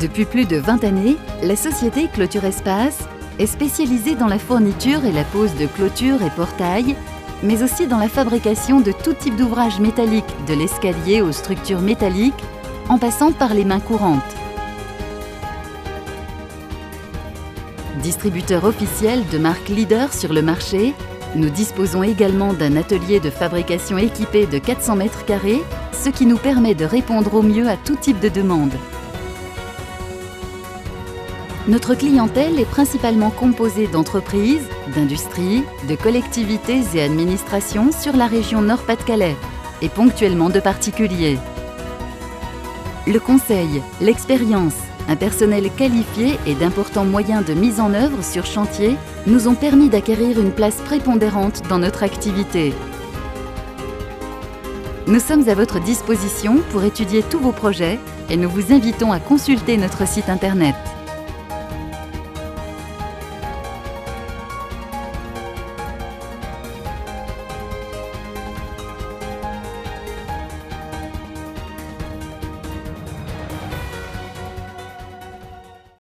Depuis plus de 20 années, la société Clôture Espace est spécialisée dans la fourniture et la pose de clôtures et portails, mais aussi dans la fabrication de tout type d'ouvrages métalliques, de l'escalier aux structures métalliques, en passant par les mains courantes. Distributeur officiel de marques leaders sur le marché, nous disposons également d'un atelier de fabrication équipé de 400 mètres carrés, ce qui nous permet de répondre au mieux à tout type de demande. Notre clientèle est principalement composée d'entreprises, d'industries, de collectivités et administrations sur la région Nord-Pas-de-Calais et ponctuellement de particuliers. Le conseil, l'expérience, un personnel qualifié et d'importants moyens de mise en œuvre sur chantier nous ont permis d'acquérir une place prépondérante dans notre activité. Nous sommes à votre disposition pour étudier tous vos projets et nous vous invitons à consulter notre site internet.